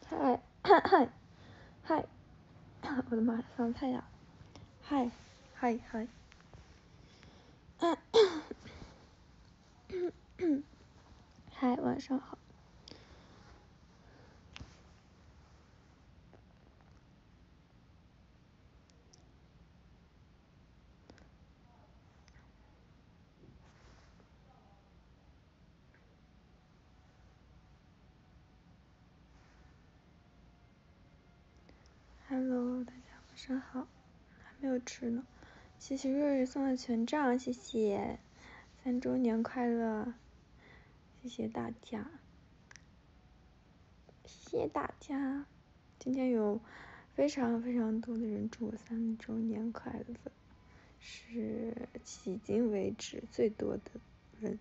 嗨嗨嗨，我的妈，嗓子太哑。嗨嗨嗨，嗨，晚上好。Hello， 大家晚上好，还没有吃呢。谢谢瑞瑞送的权杖，谢谢，3周年快乐，谢谢大家，谢谢大家。今天有非常非常多的人祝我3周年快乐，是迄今为止最多的人。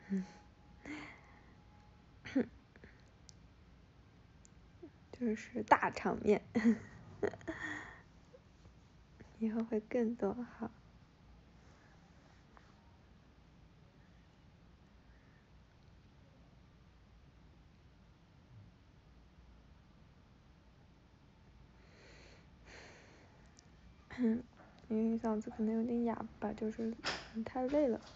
就是大场面，以后会更多好。因为嗓子可能有点哑吧，就是太累了。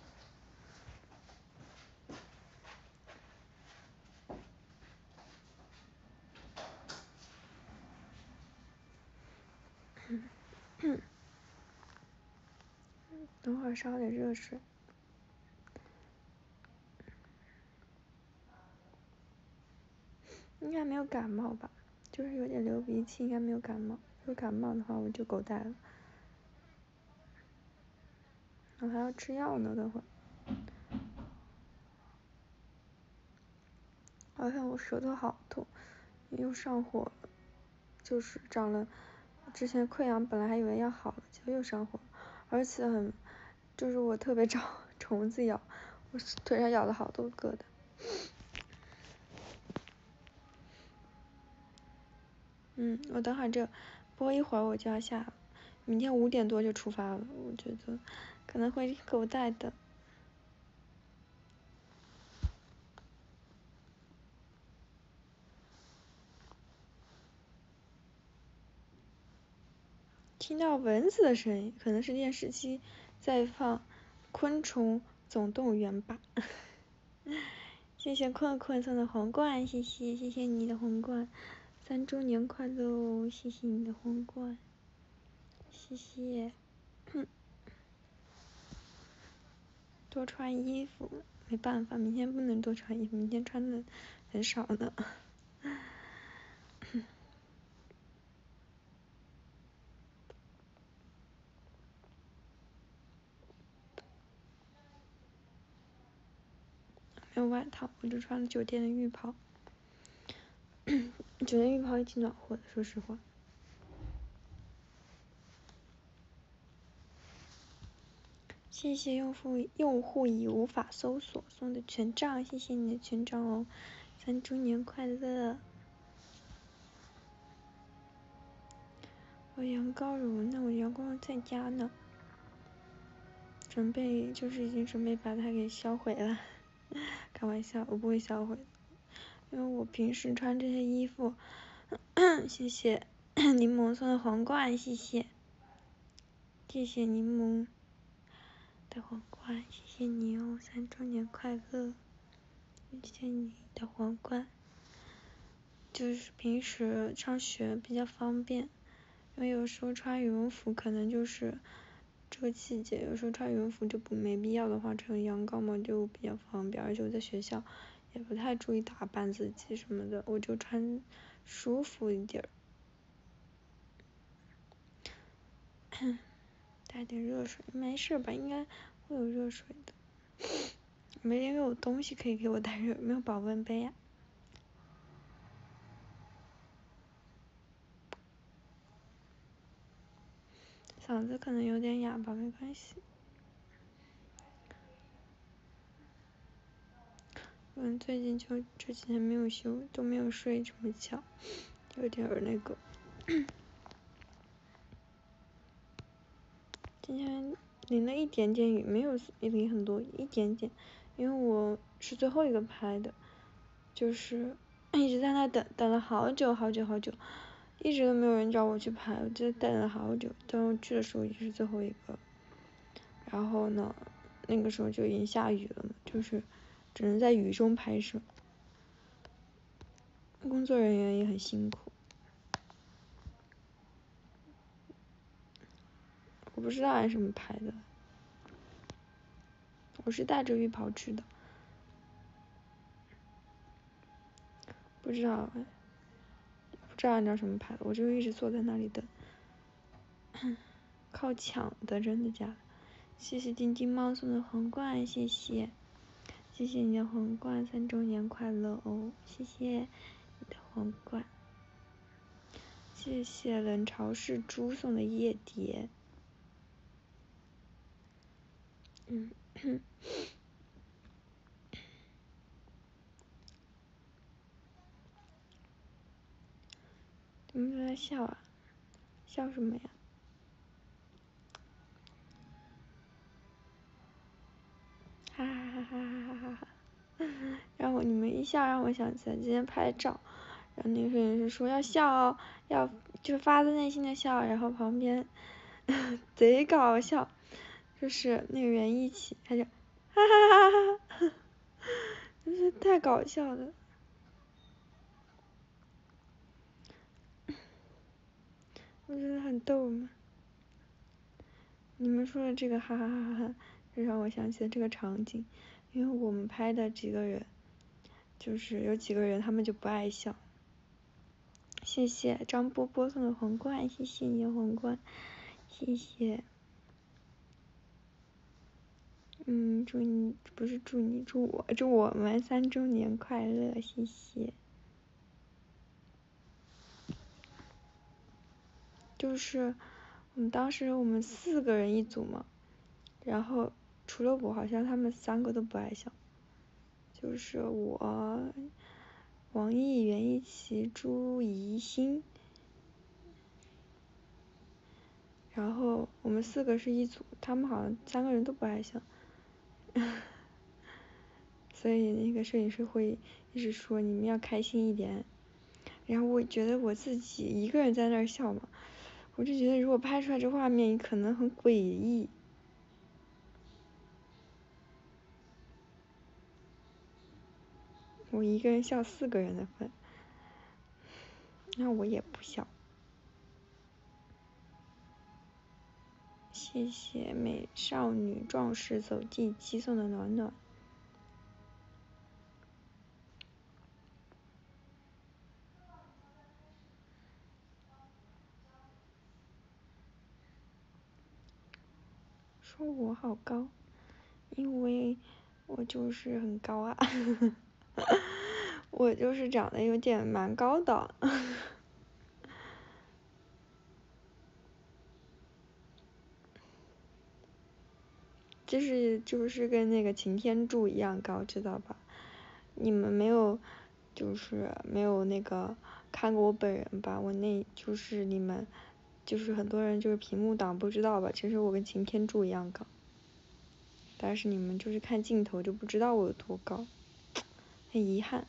等会儿烧点热水。应该没有感冒吧，就是有点流鼻涕，应该没有感冒。如果感冒的话，我就狗带了。我还要吃药呢，等会儿。好像我舌头好痛，又上火了，就是长了。之前溃疡本来还以为要好了，结果又上火，而且就是我特别找虫子咬，我腿上咬了好多个的。我等会儿播一会儿我就要下了，明天5点多就出发了，我觉得可能会狗带的。听到蚊子的声音，可能是电视机在放《昆虫总动员》吧。谢谢困困送的皇冠，谢谢你的皇冠，3周年快乐哦！谢谢你的皇冠，谢谢。多穿衣服，没办法，明天不能多穿衣服，明天穿的很少呢。没有外套，我就穿了酒店的浴袍。酒店浴袍也挺暖和的，说实话。谢谢用户已无法搜索送的权杖，谢谢你的权杖哦，3周年快乐。我羊羔乳，那我羊羔乳在家呢，已经准备把它给销毁了。开玩笑，我不会销毁的，因为我平时穿这些衣服。谢谢柠檬送的皇冠，谢谢柠檬的皇冠，谢谢你哦，3周年快乐，谢谢你的皇冠。就是平时上学比较方便，因为有时候穿羽绒服可能就是这个季节，有时候穿羽绒服就没必要的话，穿羊羔嘛就比较方便，而且我在学校也不太注意打扮自己什么的，我就穿舒服一点。带点热水，没事吧？应该会有热水的。没人有东西可以给我带热，没有保温杯呀。嗓子可能有点哑吧，没关系。最近就这几天没有休，都没有睡这么觉，有点那个。今天淋了一点点雨，没有淋很多，一点点，因为我是最后一个拍的，就是一直在那等了好久，一直都没有人找我去拍，我就等了好久，等我去的时候也是最后一个。然后呢，那个时候就已经下雨了嘛，就是只能在雨中拍摄，工作人员也很辛苦。我不知道按什么拍的，我是带着浴袍去的，不知道按照什么拍的，我就一直坐在那里等，靠抢的，真的假的？谢谢丁丁猫送的皇冠，谢谢你的皇冠，3周年快乐哦！谢谢你的皇冠，谢谢冷潮是猪送的夜蝶。怎么都在笑啊？笑什么呀？哈哈哈哈哈哈哈！你们一笑，让我想起来今天拍照，然后那个摄影师说要笑哦，要就发自内心的笑，然后旁边贼搞笑，就是那个人一起，他就哈哈哈哈哈，真是太搞笑了，我觉得很逗嘛。你们说的这个哈哈哈哈，就让我想起了这个场景，因为我们拍的几个人，就是有几个人他们就不爱笑。谢谢张波波送的皇冠，谢谢你的皇冠，谢谢。祝我们3周年快乐，谢谢。就是当时我们4个人一组嘛，然后除了我，好像他们3个都不爱笑，就是我、王毅、袁一奇、朱怡欣，然后我们4个是一组，他们好像3个人都不爱笑。所以那个摄影师会一直说你们要开心一点，然后我觉得我自己一个人在那儿笑嘛，我就觉得如果拍出来这画面可能很诡异，我一个人笑4个人的份，那我也不笑。谢谢美少女壮士走第7送的暖暖。说我好高，因为我就是很高啊，我就是长得有点蛮高的。就是跟那个擎天柱一样高，知道吧？你们没有那个看过我本人吧？就是你们就是很多人就是屏幕党不知道吧？其实我跟擎天柱一样高，但是你们就是看镜头就不知道我有多高，很遗憾。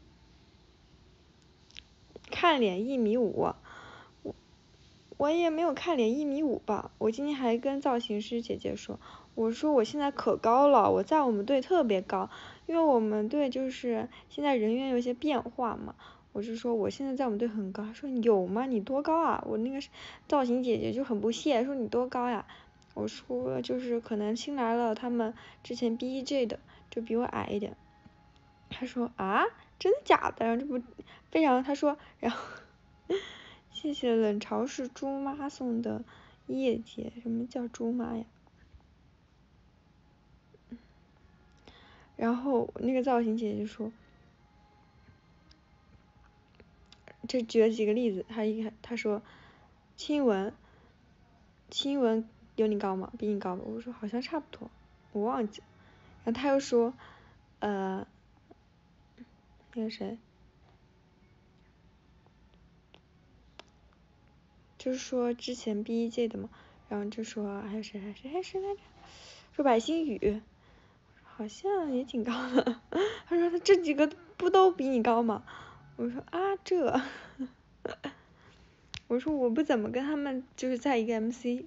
看脸1.5米，我也没有看脸1.5米吧。我今天还跟造型师姐姐说，我说我现在可高了，我在我们队特别高，因为我们队就是现在人员有些变化嘛，我就说我现在在我们队很高。她说有吗？你多高啊？我那个造型姐姐就很不屑，说你多高呀？我说就是可能新来了，他们之前 BJ 的就比我矮一点。她说啊，真的假的？然后这不非常，她说然后。谢谢冷潮是猪妈送的夜蝶，什么叫猪妈呀？然后那个造型姐姐说，这举了几个例子，她说亲吻有你高吗？比你高吗？我说好像差不多，我忘记了。然后她又说那个谁，就是说之前 BJ 的嘛，然后就说还有谁来着？说白星宇，好像也挺高的。他说他这几个不都比你高吗？ 我说啊这，我说我不怎么跟他们就是在一个 MC。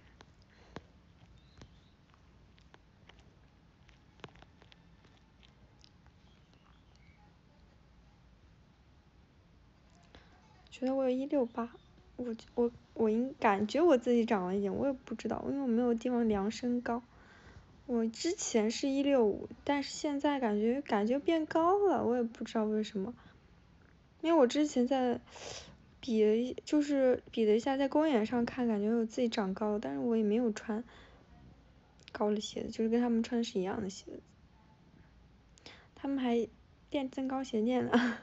觉得我有168，我感觉我自己长了一点，我也不知道，因为我没有地方量身高。我之前是165，但是现在感觉变高了，我也不知道为什么。因为我之前在比了一下，在公园上看，感觉我自己长高了，但是我也没有穿高的鞋子，就是跟他们穿的是一样的鞋子。他们还练增高鞋垫了。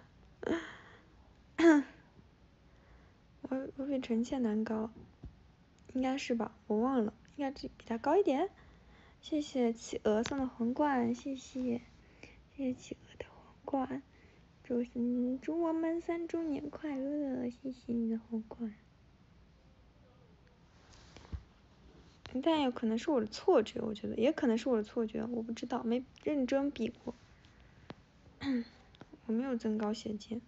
我比陈倩楠高，应该是吧？我忘了，应该比他高一点。谢谢企鹅送的皇冠，谢谢企鹅的皇冠，祝我们3周年快乐，谢谢你的皇冠。但有可能是我的错觉，我觉得也可能是我的错觉，我不知道，没认真比过。我没有增高鞋垫。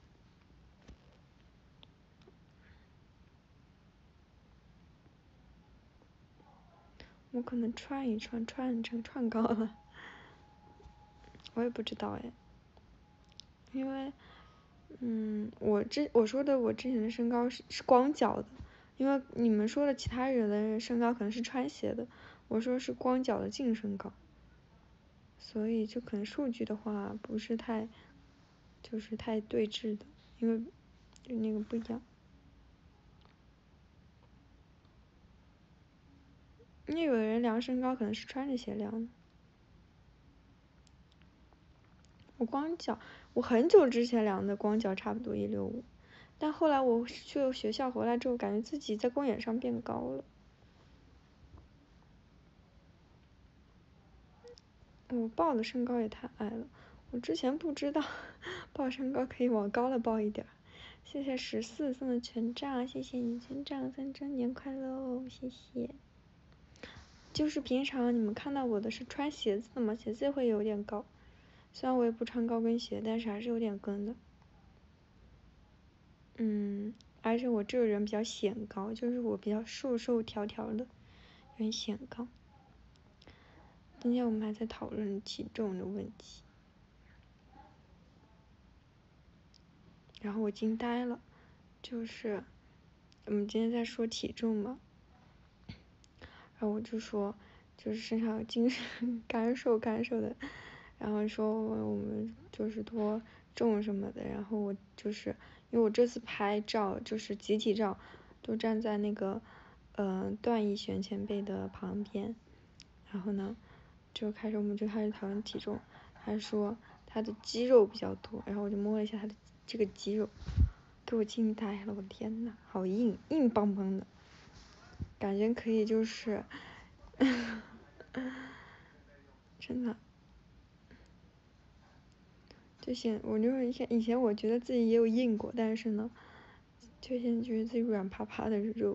我可能串成串高了，我也不知道哎。因为，我说的我之前的身高是光脚的，因为你们说的其他人的身高可能是穿鞋的，我说是光脚的净身高，所以就可能数据的话不是太，就是太对峙的，因为就那个不一样。因为有的人量身高可能是穿着鞋量的。我光脚，我很久之前量的光脚差不多165，但后来我去了学校回来之后，感觉自己在公园上变高了。我报的身高也太矮了，我之前不知道报身高可以往高了报一点。谢谢14送的权杖，谢谢你权杖，3周年快乐哦，谢谢。就是平常你们看到我的是穿鞋子的嘛，鞋子会有点高，虽然我也不穿高跟鞋，但是还是有点跟的。而且我这个人比较显高，就是我比较瘦瘦条条的，有点显高。今天我们还在讨论体重的问题，然后我惊呆了，就是我们今天在说体重嘛，然后我就说，就是身上精神干瘦的，然后说我们就是多重什么的，然后我就是因为我这次拍照就是集体照，都站在那个段奕璇前辈的旁边，然后呢，我们就开始讨论体重，他说他的肌肉比较多，然后我就摸了一下他的这个肌肉，给我惊呆了，我的天呐，好硬邦邦的，感觉可以就是真的。我就是以前我觉得自己也有硬过，但是呢，就现在觉得自己软趴趴的肉。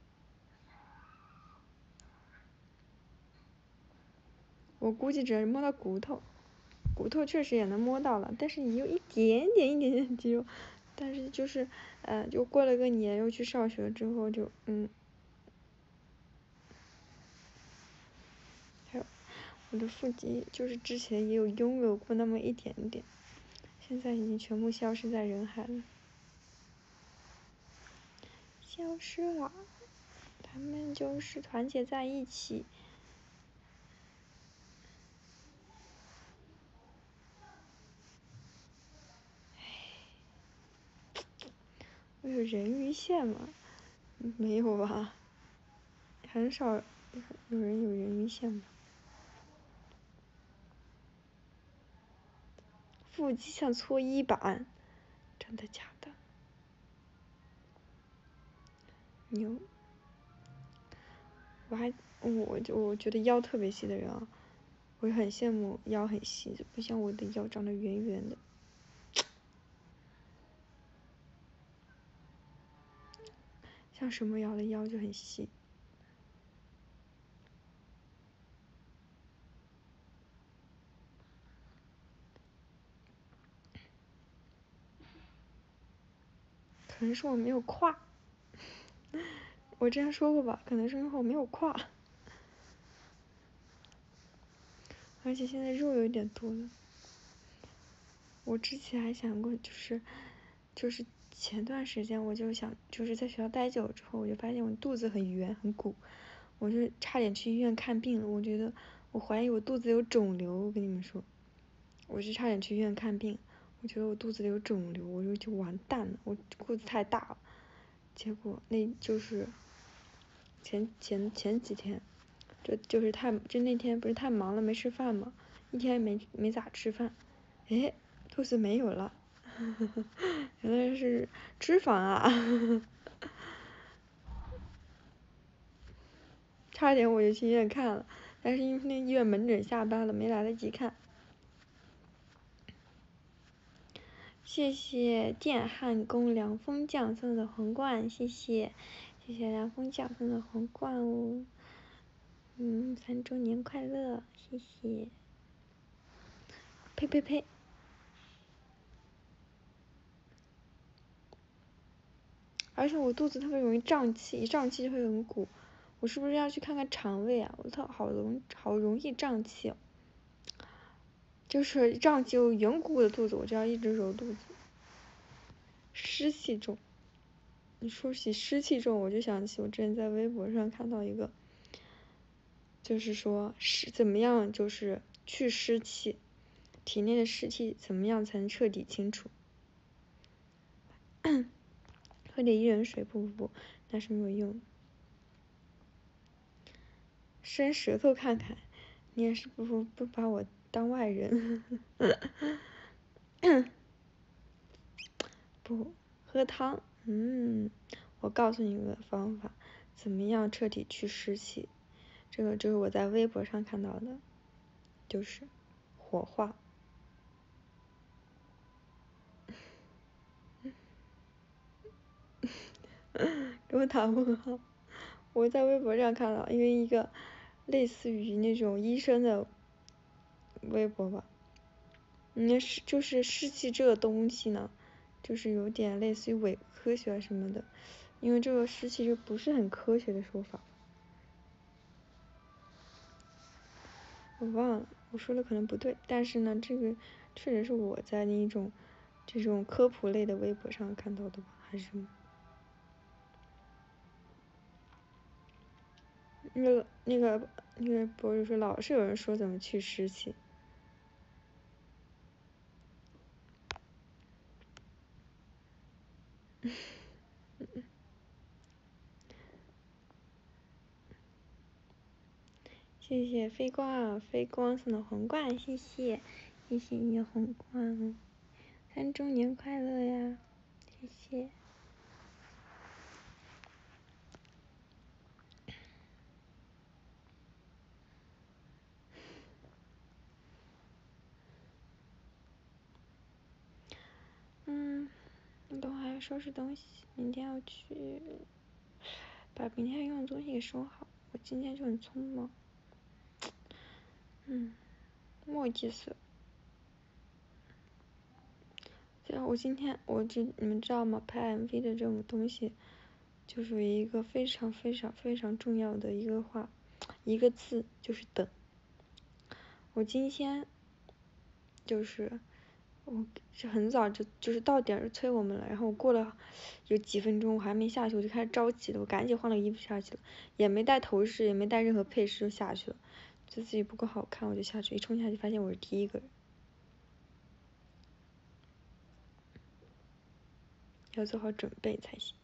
我估计只能摸到骨头，骨头确实也能摸到了，但是也有一点点肌肉，但是就是就过了个年又去上学之后就还有我的腹肌就是之前也有拥有过那么一点点，现在已经全部消失在人海了，消失了，他们就是团结在一起。我有人鱼线吗？没有吧，很少有人有人鱼线吧。腹肌像搓衣板，真的假的？牛！我觉得腰特别细的人啊，我很羡慕腰很细的，不像我的腰长得圆圆的。像什么腰的腰就很细。 能是我没有胯，我之前说过吧，可能是因为我没有胯，而且现在肉有点多了。我之前还想过，就是前段时间我就想，就是在学校待久了之后，我就发现我肚子很圆很鼓，我就差点去医院看病了。我觉得我怀疑我肚子有肿瘤，我跟你们说，我就差点去医院看病。我觉得我肚子里有肿瘤，我就完蛋了，我肚子太大了。结果那就是前几天，就那天不是太忙了没吃饭嘛，一天没咋吃饭，哎，肚子没有了，原来是脂肪啊，差点我就去医院看了，但是因为那医院门诊下班了，没来得及看。谢谢电焊工凉风匠送的皇冠，谢谢凉风匠送的皇冠哦。3周年快乐，谢谢。呸呸呸！而且我肚子特别容易胀气，一胀气就会很鼓，我是不是要去看看肠胃啊？我好容易胀气哦，就是胀气有圆鼓鼓的肚子，我就要一直揉肚子。湿气重，你说起湿气重，我就想起我之前在微博上看到一个，就是说怎么样就是去湿气，体内的湿气怎么样才能彻底清除？喝点薏仁水不，那是没有用。伸舌头看看，你也是不把我当外人。不喝汤，我告诉你一个方法，怎么样彻底去湿气？这个就是我在微博上看到的，就是火化。给我打问号！我在微博上看到，因为一个类似于那种医生的微博吧，就是湿气这个东西呢，就是有点类似于伪科学什么的，因为这个湿气就不是很科学的说法。我忘了，我说的可能不对，但是呢，这个确实是我在这种科普类的微博上看到的吧，还是什么？那个博主说老是有人说怎么去湿气。谢谢飞光送的皇冠，谢谢你的皇冠，3周年快乐呀，谢谢。我等会还要收拾东西，明天要去把明天用的东西给收好。我今天就很匆忙，墨迹色。你们知道吗？拍 MV 的这种东西，就是有一个非常重要的一个字，就是等。我今天我是很早就是到点就催我们了，然后我过了有几分钟我还没下去，我就开始着急了，我赶紧换了衣服下去了，也没带头饰，也没带任何配饰就下去了，觉得自己不够好看，我就下去，一冲下去发现我是第一个人。要做好准备才行。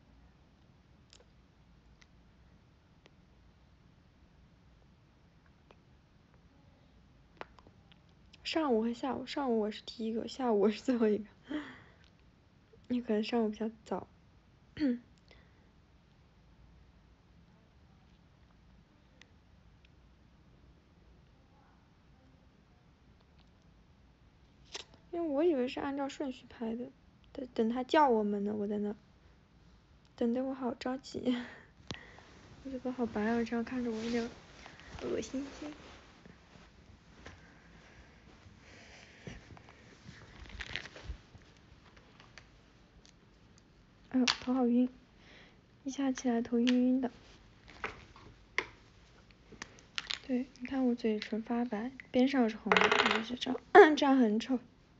上午和下午，上午我是第一个，下午我是最后一个。你可能上午比较早。因为我以为是按照顺序拍的，等他叫我们呢，我在那等得我好着急，我嘴巴好白啊，这样看着我有点恶心心。 头好晕，一下起来头晕晕的。对，你看我嘴唇发白，边上是红的，就是这样，这样很丑。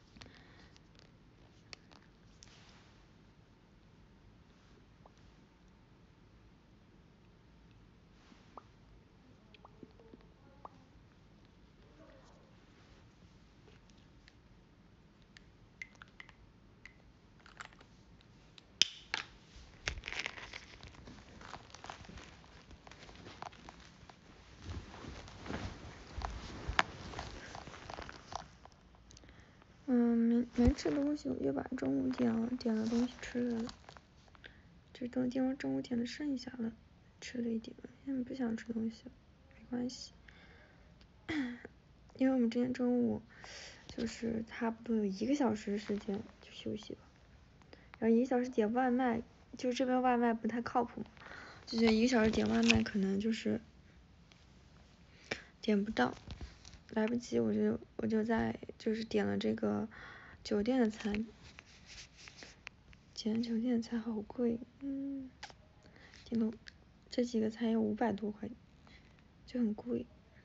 没吃东西，我就把中午点了东西吃了。这中午点的剩下了，吃了一点，现在不想吃东西了，没关系。因为我们今天中午就是差不多有1个小时的时间就休息了，然后1个小时点外卖，就这边外卖不太靠谱，就觉得1个小时点外卖可能就是点不到，来不及，我就就是点了这个酒店的餐，点酒店的菜好贵，点了这几个菜要500多块，就很贵。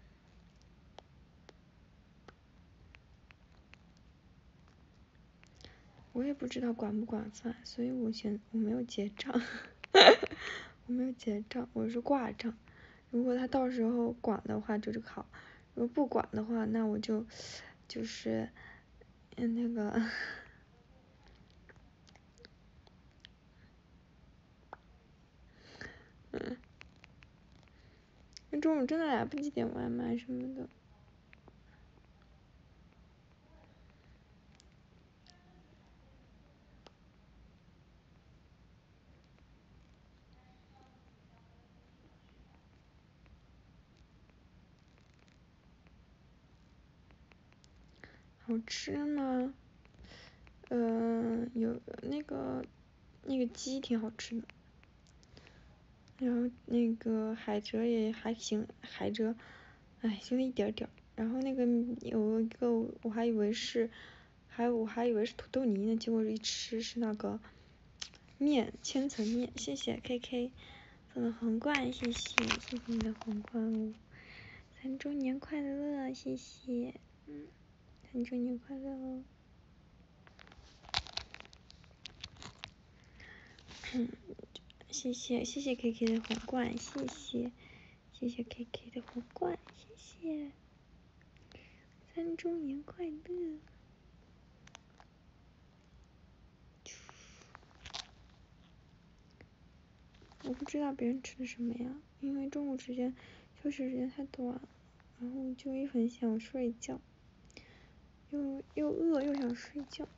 我也不知道管不管饭，所以我没有结账，我没有结账，我是挂账。如果他到时候管的话就是好，如果不管的话，那我就是那个那中午真的来不及点外卖什么的。好吃吗？有那个鸡挺好吃的，然后那个海蜇也还行，海蜇，就那一点点。然后那个有一个我还以为是土豆泥呢，结果一吃是那个面，千层面。谢谢 KK 送的皇冠，谢谢你的皇冠哦，3周年快乐，谢谢，3周年快乐哦。谢谢 KK 的皇冠，谢谢 KK 的皇冠，谢谢，3周年快乐。我不知道别人吃的什么呀，因为中午休息时间太短了，然后就很想睡觉，又饿又想睡觉。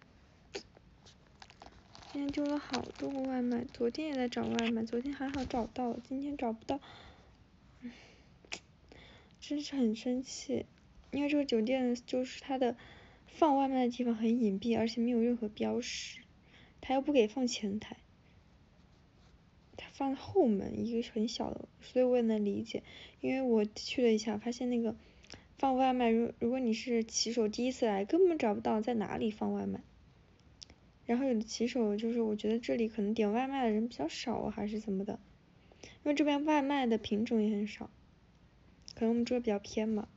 今天丢了好多个外卖，昨天也在找外卖，昨天还好找到了，今天找不到，真是很生气。因为这个酒店就是它的放外卖的地方很隐蔽，而且没有任何标识，他又不给放前台，他放后门一个很小的，所以我也能理解。因为我去了一下，发现那个放外卖，如果你是骑手第一次来，根本找不到在哪里放外卖。然后有的骑手就是我觉得这里可能点外卖的人比较少还是怎么的，因为这边外卖的品种也很少，可能我们这比较偏嘛。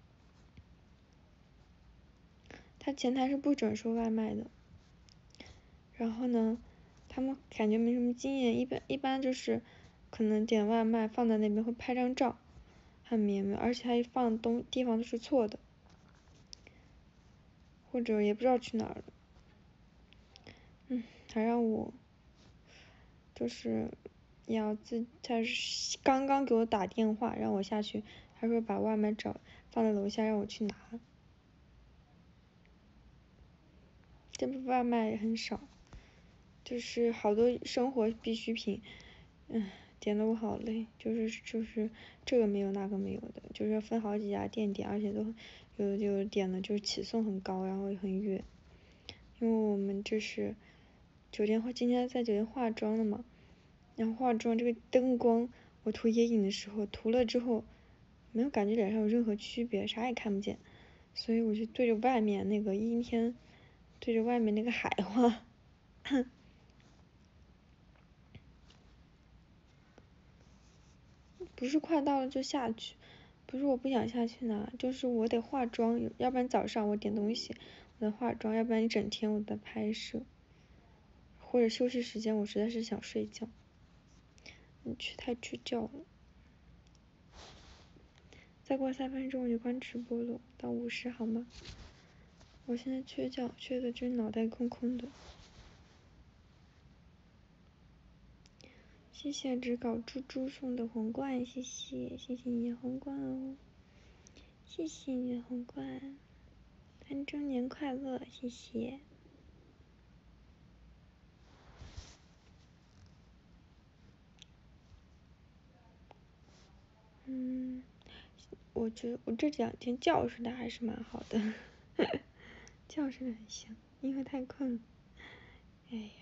他前台是不准收外卖的，然后呢，他们感觉没什么经验，一般就是可能点外卖放在那边会拍张照，很绵密，而且他放地方都是错的，或者也不知道去哪儿了。还让我就是他是刚刚给我打电话让我下去，他说把外卖放在楼下让我去拿。这边外卖也很少，就是好多生活必需品，点的我好累，就是这个没有那个没有的，就是分好几家店点，而且都有点的就是起送很高，然后也很远。因为我们这是今天在酒店化妆的嘛，然后化妆这个灯光，我涂眼影的时候涂了之后，没有感觉脸上有任何区别，啥也看不见，所以我就对着外面那个阴天，对着外面那个海画。 不是快到了就下去，不是我不想下去拿，就是我得化妆，要不然早上我点东西我得化妆，要不然一整天我在拍摄，或者休息时间我实在是想睡觉，太去觉了。再过3分钟我就关直播了，到50好吗？我现在缺觉，缺的就是脑袋空空的。谢谢只搞猪猪送的皇冠，谢谢你的皇冠哦，谢谢你的皇冠，3周年快乐，谢谢。我觉得我这2天觉睡的还是蛮好的，觉睡的很香，因为太困了。哎呀。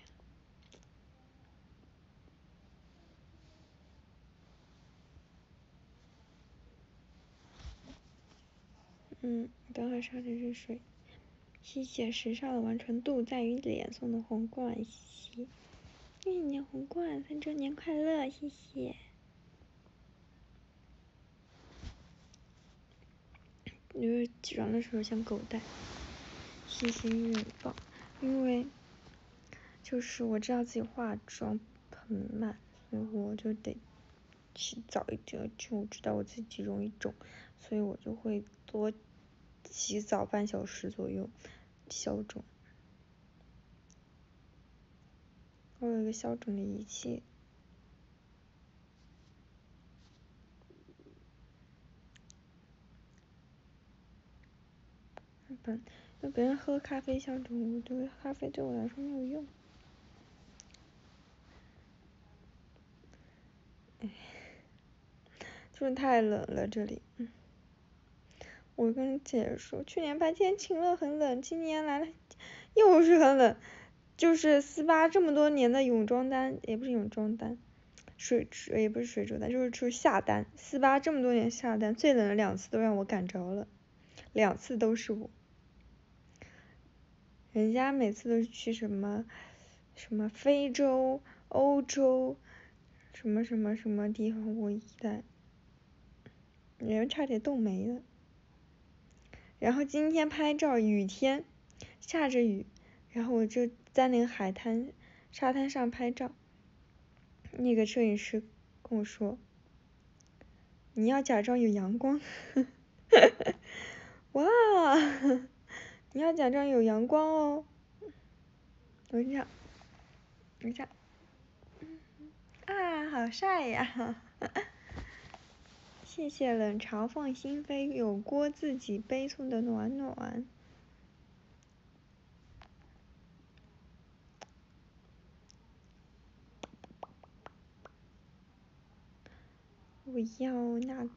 等会烧点热水。谢谢时尚的完成度在于脸送的皇冠，谢谢。谢谢你的皇冠，3周年快乐，谢谢。因为起床的时候像狗带，谢谢你拥抱。因为就是我知道自己化妆很慢，所以我就得起早一点，就我知道我自己容易肿，所以我就会多洗澡半小时左右消肿。我有一个消肿的仪器。那别人喝咖啡消肿，我觉得咖啡对我来说没有用。就是太冷了这里。我跟姐说，去年白天晴了很冷，今年来了又是很冷。就是4·8这么多年的泳装单，也不是泳装单，也不是水煮单，就是下单。4·8这么多年下单，最冷的2次都让我赶着了，2次都是我。人家每次都是去什么非洲、欧洲，什么地方，我一带，人差点冻没了。然后今天拍照，雨天，下着雨，然后我就在那个沙滩上拍照。那个摄影师跟我说，你要假装有阳光。哇，你要假装有阳光哦。我这样，啊，好晒呀。谢谢冷嘲放心飞，有锅自己背送的暖暖。我要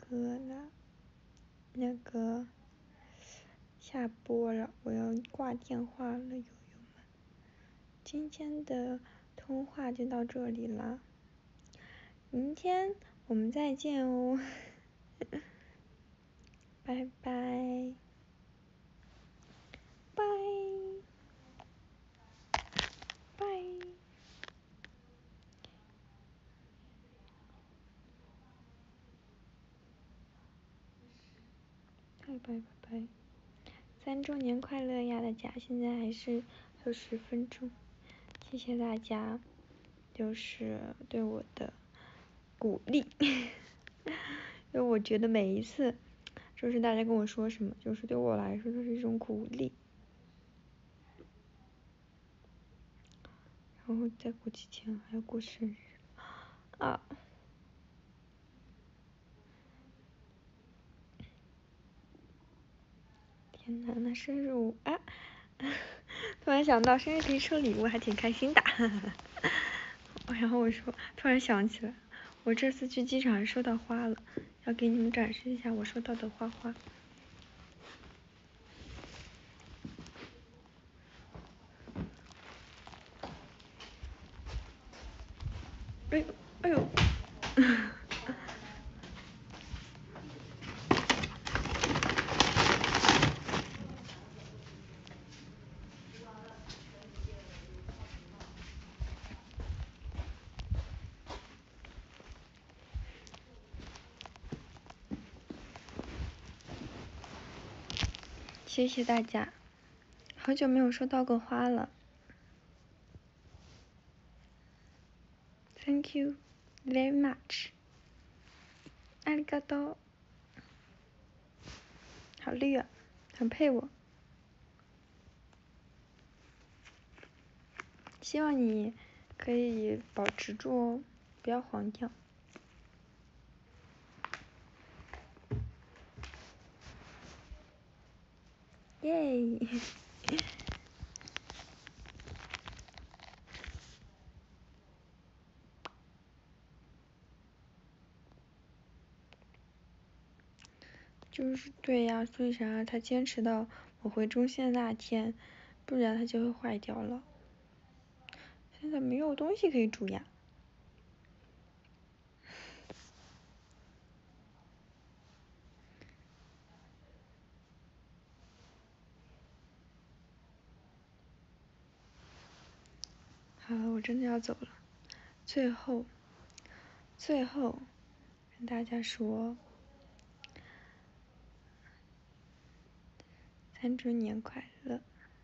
那个下播了，我要挂电话了，友友们。今天的通话就到这里啦，明天我们再见哦。拜拜，拜拜。拜拜，3周年快乐呀大家，现在还有10分钟，谢谢大家，就是对我的鼓励。因为我觉得每一次，就是大家跟我说什么，就是对我来说都是一种鼓励。然后再过几天还要过生日啊！天呐，那生日啊！突然想到生日可以收礼物，还挺开心的。然后我说，突然想起来，我这次去机场收到花了，要给你们展示一下我收到的花。哎呦！ 谢谢大家，好久没有收到过花了。Thank you very much， 阿里嘎多，好绿啊，很配我。希望你可以保持住哦，不要黄掉。耶！就是对呀，所以啥，他坚持到我回中县那天，不然它就会坏掉了。现在没有东西可以煮呀。好了，我真的要走了。最后跟大家说，3周年快乐，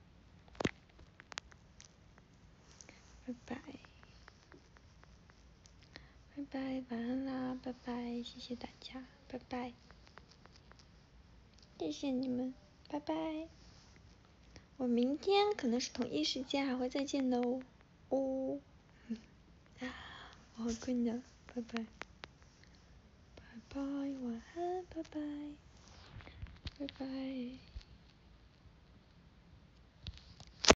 拜拜，拜拜，晚安啦，拜拜，谢谢大家，拜拜，谢谢你们，拜拜。我明天可能是同一时间还会再见的哦。我好困的，拜拜，拜拜，晚安，拜拜，拜拜。